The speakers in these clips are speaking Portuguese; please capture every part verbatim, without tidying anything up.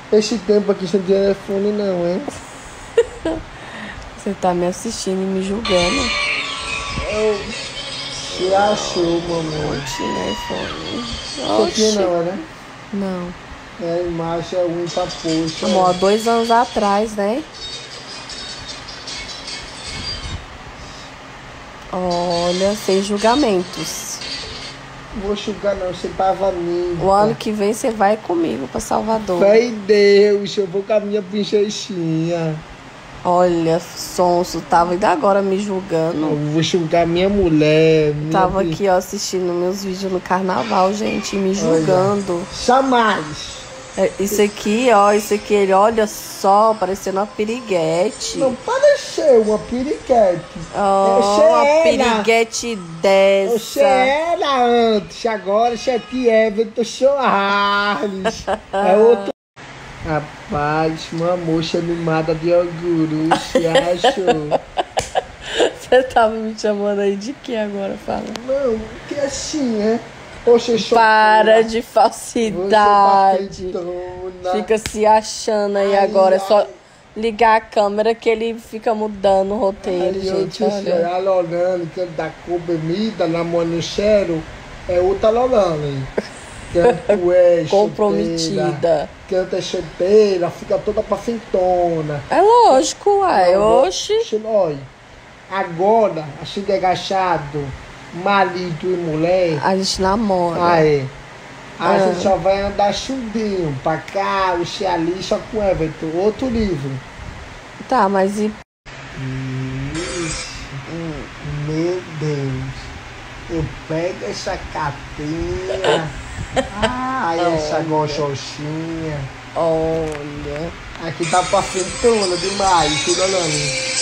Esse tempo aqui sem telefone não, hein? Você tá me assistindo e me julgando. Eu... Você achou, mamãe? Oxi, iPhone. Isso aqui não, né? Não. É a imagem é ruim pra poxa. Amor, dois anos atrás, né? Olha, sem julgamentos. Não vou julgar não, você tava limpa. O ano que vem você vai comigo pra Salvador. Fé em Deus, eu vou com a minha princessinha. Olha, sonso, tava ainda agora me julgando. Eu vou julgar minha mulher. Minha Tava pri- aqui, ó, assistindo meus vídeos no carnaval, gente, me julgando. Jamais. É, isso aqui, ó, isso aqui, ele olha só, parecendo uma piriguete. Não pareceu uma piriguete. Ó, uma piriguete Você dessa. era antes, agora você é Everton Soares. É outro. Rapaz, uma moça mimada de orgulho, você achou? Você tava me chamando aí de que agora, fala? Não, que assim, é? Você Para de falsidade. Você Fica se achando aí Ai, agora. É ai. só ligar a câmera que ele fica mudando o roteiro, Aí, gente. eu Olha. a Lolane, que é da comida, namorando o cheiro, é outra Lolane. Canto é Comprometida. Canta é chanteira, fica toda pra fintona. É lógico, uai. Oxi. Olha, agora, assim de agachado, marido e mulher, A gente namora. aí, a Ah. gente só vai andar chudinho pra cá, o xe ali, só com Everton, outro livro. Tá, mas e. Isso. Meu Deus. Eu pego essa capinha. Ai, essa Olha. goxoxinha. Olha. Aqui tá pra fintona demais, filho olhando.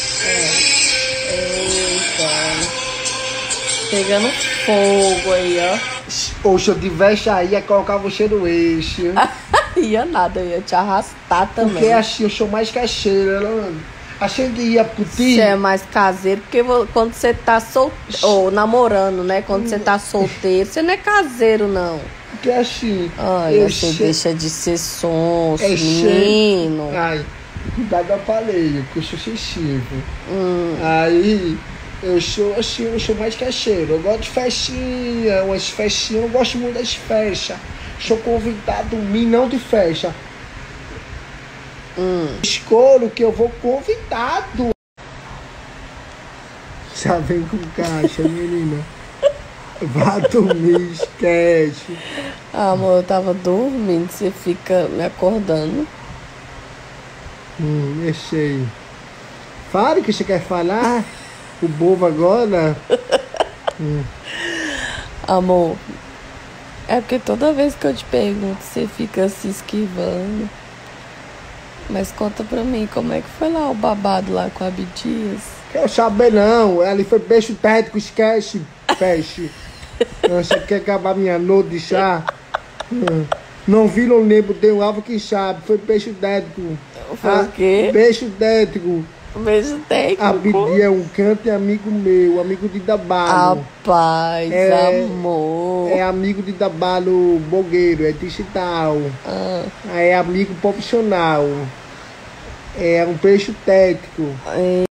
Eita. Pegando fogo aí, ó. Ou se eu tivesse aí, ia colocar você no eixo. Ia nada, eu ia te arrastar também. Porque assim, eu sou mais cacheira, Lolane. Achei que ia pro Você tio. é mais caseiro, porque vo- quando você tá solteiro, ou namorando, né? Quando você tá solteiro, você não é caseiro, não. Porque assim. Olha, eu você che- deixa de ser sonso, é che- menino. Ai, cuidado da paleia, que eu sou sensível. Hum, Aí, eu sou assim, eu sou mais cacheiro. Eu gosto de festinha, umas festinhas, eu não gosto muito das festas. Sou convidado, mim não de festa. hum. Escolho que eu vou convidado. Já vem com caixa, menina. Vá dormir, esquece. Ah, amor, eu tava dormindo, você fica me acordando. Hum, eu sei. Fale o que você quer falar. O bobo agora. Hum. Amor, é porque toda vez que eu te pergunto, você fica se esquivando. Mas conta pra mim, como é que foi lá o babado lá com a Abdias? Quero saber não. Ali foi beijo técnico, esquece. Peixe. Não, você quer acabar minha noite de chá? Hum. Não vi, não lembro, tem um alvo que sabe. Foi beijo técnico. Foi o quê? Beijo técnico. Beijo técnico. Abdias é um canto e amigo meu, amigo de Dabalo. Rapaz, É- amor. É amigo de Dabalo Bogueiro, é digital. Ah, É amigo profissional. É um peixe técnico. é.